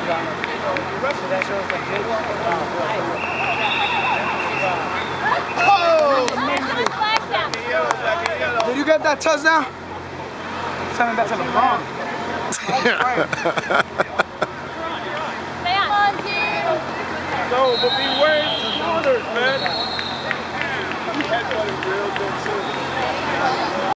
Did you get that touchdown? Sending that to the bomb. No, but be wearing shoulders, man.